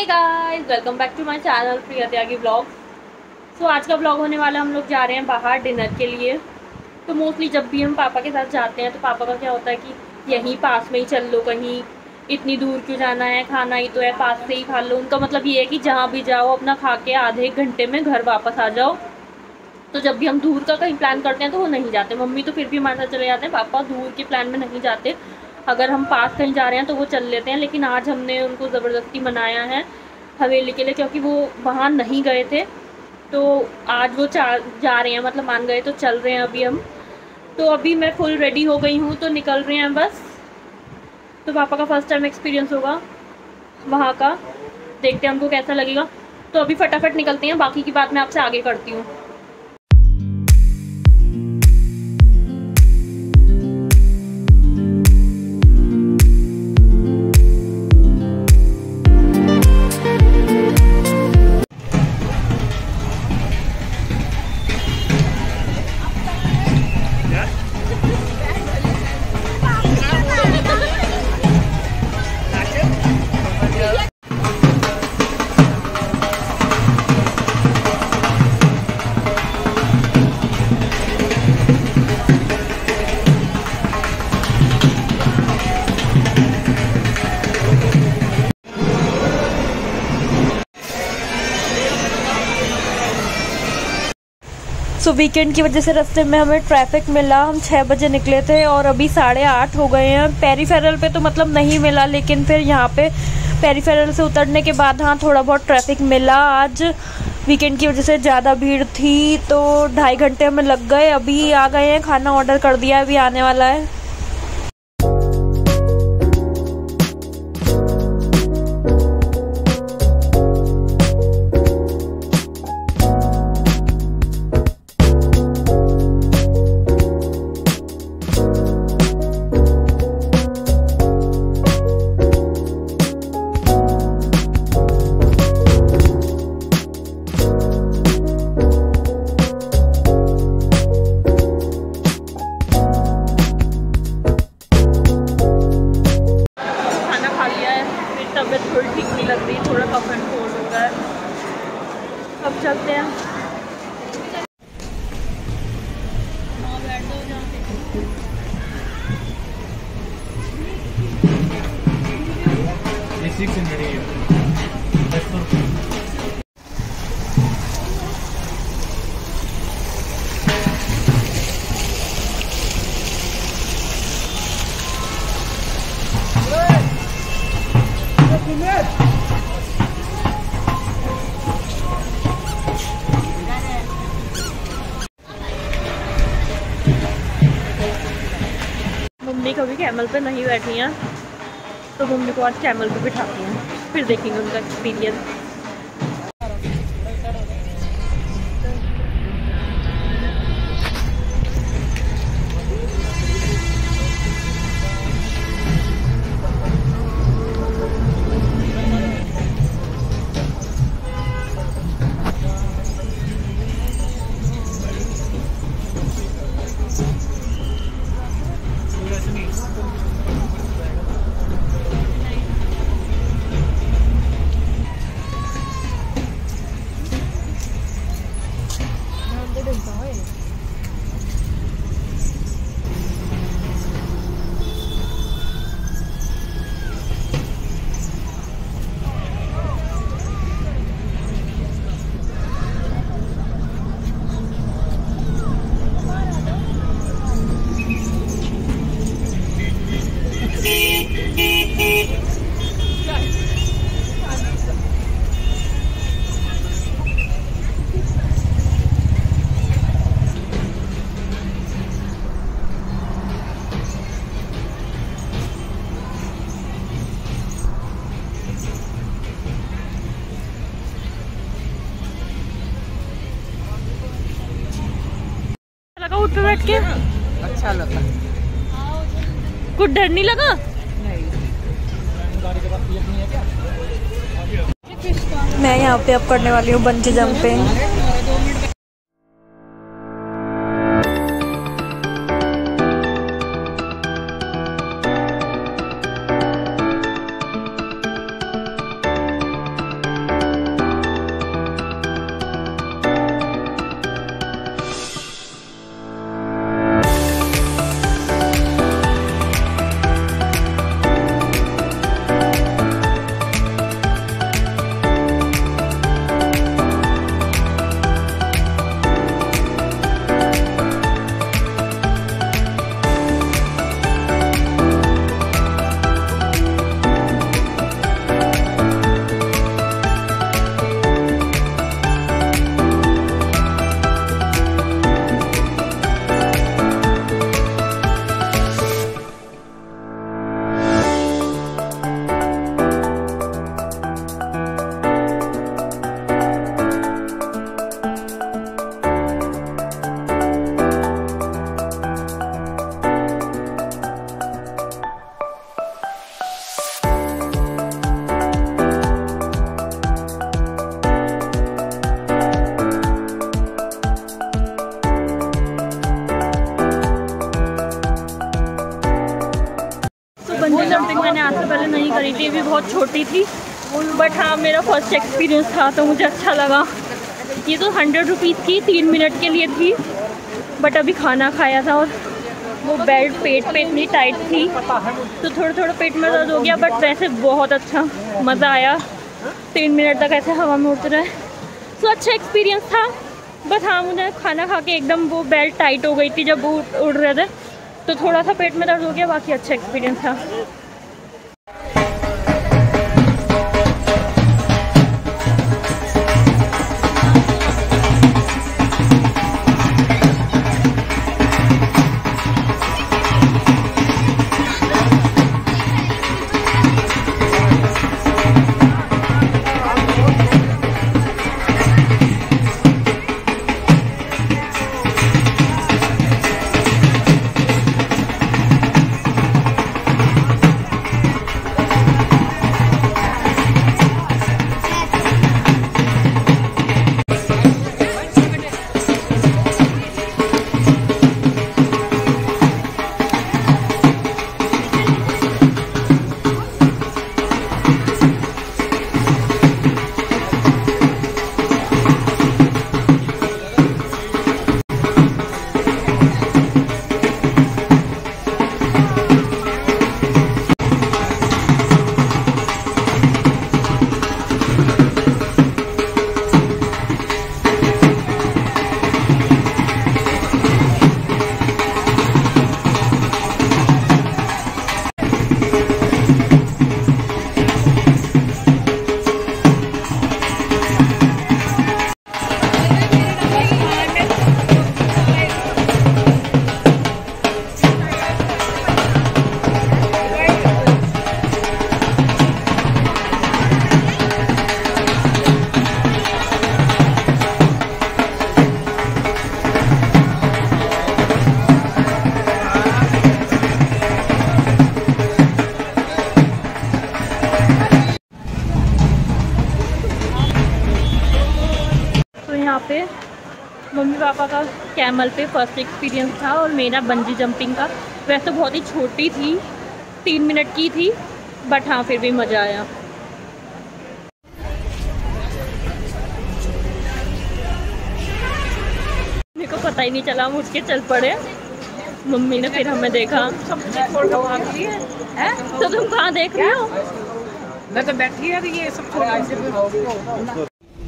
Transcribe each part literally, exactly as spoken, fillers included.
Guys, welcome back to my channel Priya Tyagi blog. So आज का blog होने वाला, हम लोग जा रहे हैं बाहर डिनर के लिए। तो मोस्टली जब भी हम पापा के साथ जाते हैं तो पापा का क्या होता है कि यहीं पास में ही चल लो, कहीं इतनी दूर क्यों जाना है, खाना ही तो है, पास से ही खा लो। उनका मतलब ये है कि जहाँ भी जाओ अपना खा के आधे एक घंटे में घर वापस आ जाओ। तो जब भी हम दूर का कहीं प्लान करते हैं तो वो नहीं जाते। मम्मी तो फिर भी हमारे साथ चले जाते हैं, पापा दूर के प्लान में नहीं जाते। अगर हम पास कहीं जा रहे हैं तो वो चल लेते हैं, लेकिन आज हमने उनको ज़बरदस्ती मनाया है हवेली के लिए, क्योंकि वो वहाँ नहीं गए थे। तो आज वो जा जा रहे हैं, मतलब मान गए तो चल रहे हैं अभी हम। तो अभी मैं फुल रेडी हो गई हूँ, तो निकल रहे हैं बस। तो पापा का फर्स्ट टाइम एक्सपीरियंस होगा वहाँ का, देखते हैं उनको कैसा लगेगा। तो अभी फटाफट निकलते हैं, बाकी की बात मैं आपसे आगे करती हूँ। सो so, वीकेंड की वजह से रास्ते में हमें ट्रैफिक मिला। हम छः बजे निकले थे और अभी साढ़े आठ हो गए हैं। पेरीफेरल पे तो मतलब नहीं मिला, लेकिन फिर यहाँ पे पेरीफेरल से उतरने के बाद हाँ थोड़ा बहुत ट्रैफिक मिला। आज वीकेंड की वजह से ज़्यादा भीड़ थी, तो ढाई घंटे हमें लग गए। अभी आ गए हैं, खाना ऑर्डर कर दिया, अभी आने वाला है। तबीयत थोड़ी ठीक नहीं लग रही, थोड़ा कफ एंड कोल्ड हो गया है। अब चलते हैं। मम्मी कभी कैमल पे नहीं बैठी हैं, तो मम्मी को आज कैमल पे बिठाती हैं, फिर देखेंगे उनका एक्सपीरियंस। लगा उठ पे बैठ के? अच्छा लगा। कुछ डर नहीं लगा? नहीं। मैं यहाँ पे अब करने वाली हूँ बंजी जंपिंग। रही थी, भी बहुत छोटी थी, बट हाँ मेरा फर्स्ट एक्सपीरियंस था तो मुझे अच्छा लगा। ये तो हंड्रेड रुपीज़ की तीन मिनट के लिए थी, बट अभी खाना खाया था और वो बेल्ट पेट पे इतनी टाइट थी तो थोड़ा थोड़ा पेट में दर्द हो गया, बट वैसे बहुत अच्छा मज़ा आया। तीन मिनट तक ऐसे हवा में उड़ते रहे, तो अच्छा एक्सपीरियंस था। बस हाँ मुझे खाना खा के एकदम वो बेल्ट टाइट हो गई थी जब वो उड़ रहे थे, तो थोड़ा सा पेट में दर्द हो गया, बाकी अच्छा एक्सपीरियंस था। यहाँ पे मम्मी पापा का कैमल पे फर्स्ट एक्सपीरियंस था और मेरा बंजी जंपिंग का। वैसे बहुत ही छोटी थी, तीन मिनट की थी, बट हाँ फिर भी मज़ा आया। मेरे को पता ही नहीं चला, हम उठ के चल पड़े। मम्मी ने फिर हमें देखा, तो तुम कहाँ देख रहे हो? मैं तो बैठी है, ये सब छोड़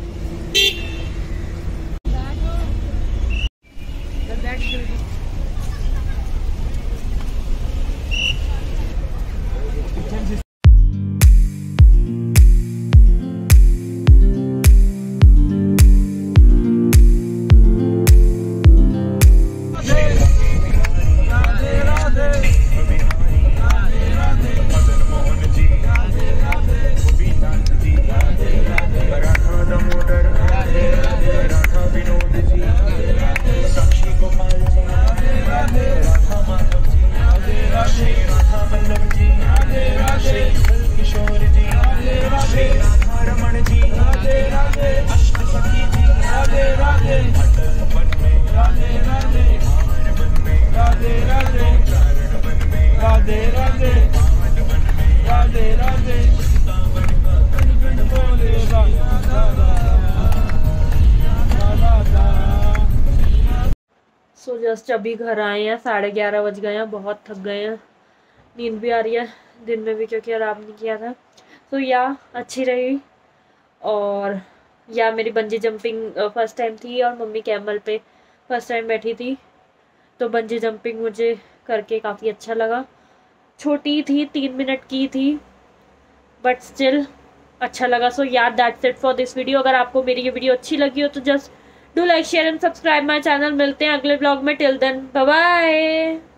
सो जस्ट अभी घर आए हैं, साढ़े ग्यारह बज गए हैं, बहुत थक गए हैं, नींद भी आ रही है, दिन में भी क्योंकि आराम नहीं किया था। तो या अच्छी रही, और या मेरी बंजी जंपिंग फर्स्ट टाइम थी और मम्मी कैमल पे फर्स्ट टाइम बैठी थी, तो बंजी जंपिंग मुझे करके काफ़ी अच्छा लगा। छोटी थी, तीन मिनट की थी, बट स्टिल अच्छा लगा। So yeah that's it for this video. अगर आपको मेरी ये वीडियो अच्छी लगी हो तो just do like share and subscribe my channel. मिलते हैं अगले ब्लॉग में, टिल देन बाय बाय।